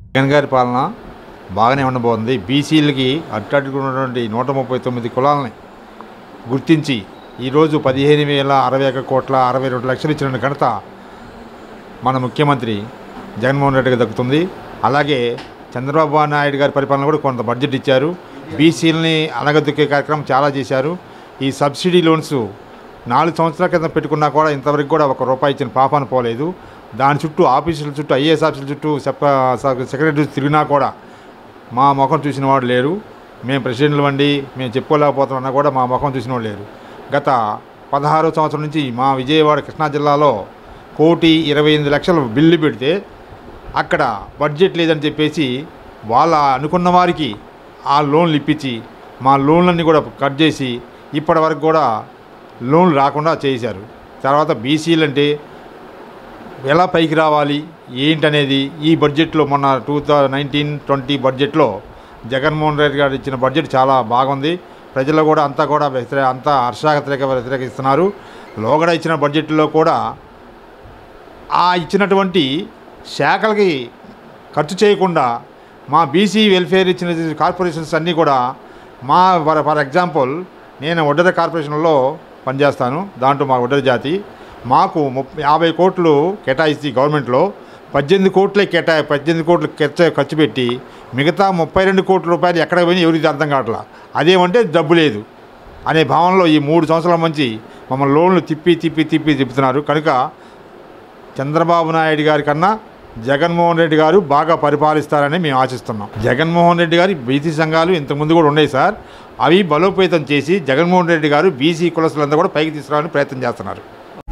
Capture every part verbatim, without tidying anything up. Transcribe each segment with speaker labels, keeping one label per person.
Speaker 1: జగన్ గారి పాలన బాగానే ఉండబోతుంది. బీసీలకి అట్టడుగున్నటువంటి నూట ముప్పై తొమ్మిది కులాలని గుర్తించి ఈరోజు పదిహేను వేల అరవై ఒక కోట్ల అరవై రెండు లక్షలు ఇచ్చిన ఘనత మన ముఖ్యమంత్రి జగన్మోహన్ రెడ్డికి దక్కుతుంది. అలాగే చంద్రబాబు నాయుడు గారి పరిపాలన కూడా కొంత బడ్జెట్ ఇచ్చారు. బీసీలని అనగదొక్కే కార్యక్రమం చాలా చేశారు. ఈ సబ్సిడీ లోన్స్ నాలుగు సంవత్సరాల క్రితం పెట్టుకున్నా కూడా ఇంతవరకు కూడా ఒక రూపాయి ఇచ్చిన పాపాన పోలేదు. దాని చుట్టూ ఆఫీసుల చుట్టూ ఐఏఎస్ ఆఫీసుల చుట్టూ సెక్రటరీ తిరిగినా కూడా మా ముఖం చూసిన వాడు లేరు. మేము ప్రెసిడెంట్లు వండి మేము చెప్పుకోలేకపోతున్నా కూడా మా ముఖం చూసిన వాడు లేరు. గత పదహారో సంవత్సరం నుంచి మా విజయవాడ కృష్ణా జిల్లాలో కోటి ఇరవై ఎనిమిది లక్షలు బిల్లు పెడితే అక్కడ బడ్జెట్ లేదని చెప్పేసి వాళ్ళ అనుకున్న వారికి ఆ లోన్లు ఇప్పించి మా లోన్లన్నీ కూడా కట్ చేసి ఇప్పటి వరకు కూడా లోన్లు రాకుండా చేశారు. తర్వాత బీసీలు అంటే ఎలా పైకి రావాలి ఏంటనేది ఈ బడ్జెట్లో మొన్న టూ థౌజండ్ నైన్టీన్ ట్వంటీ బడ్జెట్లో జగన్మోహన్ రెడ్డి గారు ఇచ్చిన బడ్జెట్ చాలా బాగుంది. ప్రజలు కూడా అంతా కూడా వ్యతిరేక అంతా హర్షాగతిరేక వ్యతిరేకిస్తున్నారు. లోగడ ఇచ్చిన బడ్జెట్లో కూడా ఆ ఇచ్చినటువంటి శాఖలకి ఖర్చు చేయకుండా మా బీసీ వెల్ఫేర్ ఇచ్చిన కార్పొరేషన్స్ అన్నీ కూడా మా ఫర్ ఫర్ ఎగ్జాంపుల్ నేను ఒడ్డర కార్పొరేషన్లో పనిచేస్తాను. దాంట్లో మా ఒడ్డర జాతి మాకు ముప్పై యాభై కోట్లు కేటాయిస్తే గవర్నమెంట్లో పద్దెనిమిది కోట్లే కేటా పద్దెనిమిది కోట్లు ఖర్చు ఖర్చు పెట్టి మిగతా ముప్పై రెండు కోట్ల రూపాయలు ఎక్కడ పోయినా ఎవరికి అర్థం కావట్లా. అదేమంటే డబ్బు లేదు అనే భావనలో ఈ మూడు సంవత్సరాల నుంచి మమ్మల్ని లోన్లు తిప్పి తిప్పి తిప్పి తిప్పుతున్నారు. కనుక చంద్రబాబు నాయుడు గారి కన్నా జగన్మోహన్ రెడ్డి గారు బాగా పరిపాలిస్తారని మేము ఆశిస్తున్నాం. జగన్మోహన్ రెడ్డి గారి బీసీ సంఘాలు ఇంతకుముందు కూడా ఉన్నాయి సార్. అవి బలోపేతం చేసి జగన్మోహన్ రెడ్డి గారు బీసీ కులస్తులంతా కూడా పైకి తీసుకురావాలని ప్రయత్నం చేస్తున్నారు.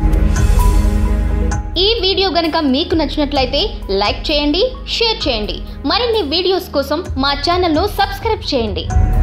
Speaker 2: ఈ వీడియో గనుక మీకు నచ్చినట్లయితే లైక్ చేయండి, షేర్ చేయండి. మరిన్ని వీడియోస్ కోసం మా ఛానల్ను సబ్స్క్రైబ్ చేయండి.